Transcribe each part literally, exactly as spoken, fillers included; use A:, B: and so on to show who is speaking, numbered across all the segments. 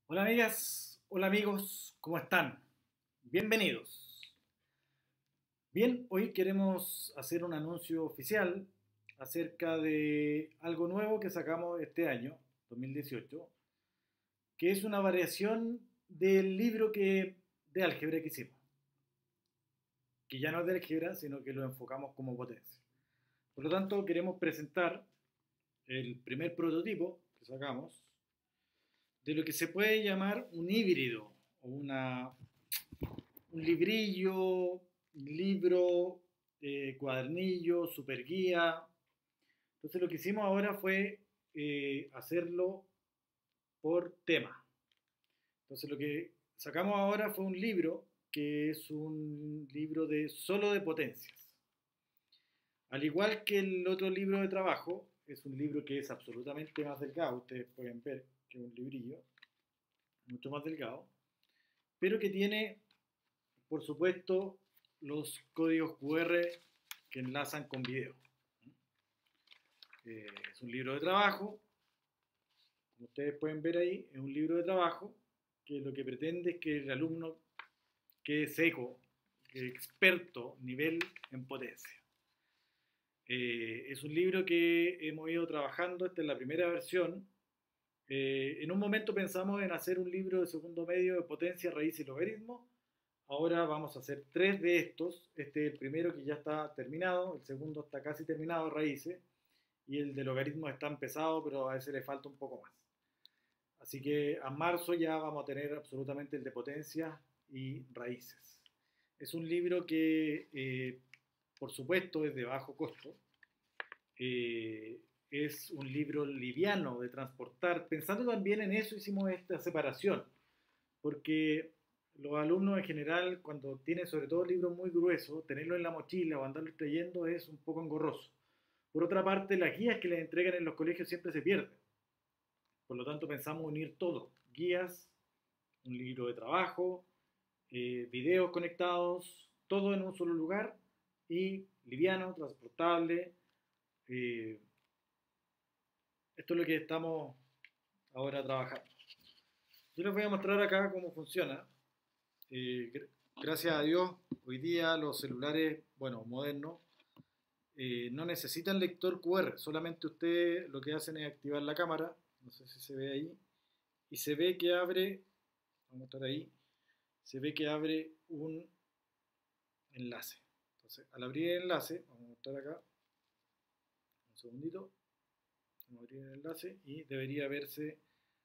A: Hola amigas, hola amigos, ¿cómo están? Bienvenidos. Bien, hoy queremos hacer un anuncio oficial acerca de algo nuevo que sacamos este año, dos mil dieciocho, que es una variación del libro que, de álgebra que hicimos, que ya no es de álgebra, sino que lo enfocamos como potencia. Por lo tanto, queremos presentar el primer prototipo que sacamos de lo que se puede llamar un híbrido o una, un librillo, libro, eh, cuadernillo, super guía. Entonces lo que hicimos ahora fue eh, hacerlo por tema. Entonces lo que sacamos ahora fue un libro que es un libro de solo de potencias. Al igual que el otro libro de trabajo, es un libro que es absolutamente más delgado, ustedes pueden ver que es un librillo, mucho más delgado, pero que tiene, por supuesto, los códigos Q R que enlazan con video. Eh, es un libro de trabajo, como ustedes pueden ver ahí, es un libro de trabajo que lo que pretende es que el alumno quede seco, quede experto, nivel en potencia. Eh, es un libro que hemos ido trabajando, esta es la primera versión. Eh, en un momento pensamos en hacer un libro de segundo medio de potencia, raíz y logaritmo. Ahora vamos a hacer tres de estos. Este es el primero que ya está terminado, el segundo está casi terminado, raíces, y el de logaritmos está empezado, pero a ese le falta un poco más. Así que a marzo ya vamos a tener absolutamente el de potencia y raíces. Es un libro que, eh, por supuesto, es de bajo costo. Eh, es un libro liviano de transportar. Pensando también en eso hicimos esta separación, porque los alumnos en general, cuando tienen sobre todo libros muy gruesos, tenerlo en la mochila o andarlo trayendo es un poco engorroso. Por otra parte, las guías que les entregan en los colegios siempre se pierden. Por lo tanto, pensamos unir todo: guías, un libro de trabajo, eh, videos conectados, todo en un solo lugar y liviano, transportable. Eh, Esto es lo que estamos ahora trabajando. Yo les voy a mostrar acá cómo funciona. Eh, gracias a Dios, hoy día los celulares, bueno, modernos, eh, no necesitan lector Q R, solamente ustedes lo que hacen es activar la cámara, no sé si se ve ahí, y se ve que abre, vamos a mostrar ahí, se ve que abre un enlace. Entonces, al abrir el enlace, vamos a mostrar acá, un segundito, vamos a abrir el enlace y debería verse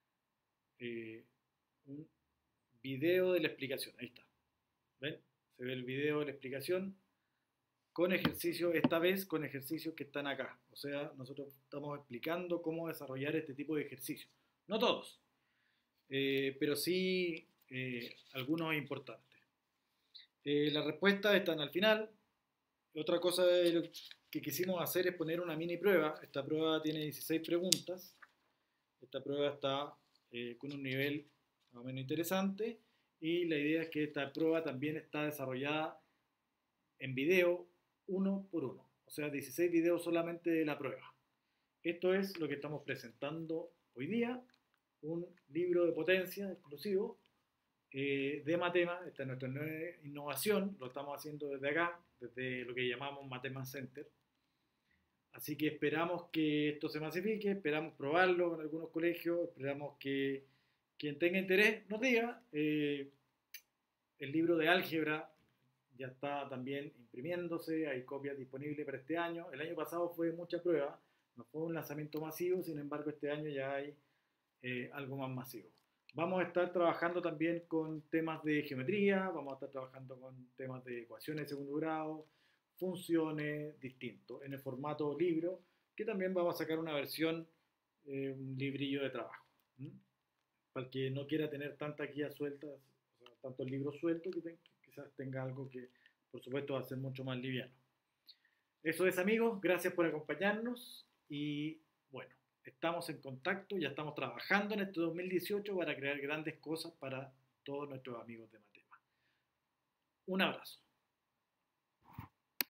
A: eh, un video de la explicación, ahí está, ¿ven? Se ve el video de la explicación con ejercicios, esta vez con ejercicios que están acá. O sea, nosotros estamos explicando cómo desarrollar este tipo de ejercicios. No todos, eh, pero sí eh, algunos importantes. Eh, las respuestas están al final. Otra cosa que quisimos hacer es poner una mini prueba. Esta prueba tiene dieciséis preguntas. Esta prueba está eh, con un nivel más o menos interesante. Y la idea es que esta prueba también está desarrollada en video uno por uno, o sea, dieciséis videos solamente de la prueba. Esto es lo que estamos presentando hoy día, un libro de potencia exclusivo eh, de Matema. Esta es nuestra nueva innovación, lo estamos haciendo desde acá, desde lo que llamamos Matema Center. Así que esperamos que esto se masifique, esperamos probarlo en algunos colegios, esperamos que quien tenga interés nos diga. Eh, el libro de álgebra ya está también imprimiéndose, hay copias disponibles para este año. El año pasado fue mucha prueba, no fue un lanzamiento masivo, sin embargo este año ya hay eh, algo más masivo. Vamos a estar trabajando también con temas de geometría, vamos a estar trabajando con temas de ecuaciones de segundo grado, funciones distintos, en el formato libro, que también vamos a sacar una versión, eh, un librillo de trabajo. ¿Mm? Para el que no quiera tener tantas guías sueltas, o sea, tantos libros sueltos, que, ten, que quizás tenga algo que, por supuesto, va a ser mucho más liviano. Eso es, amigos, gracias por acompañarnos y bueno, estamos en contacto, ya estamos trabajando en este dos mil dieciocho para crear grandes cosas para todos nuestros amigos de Matema. Un abrazo.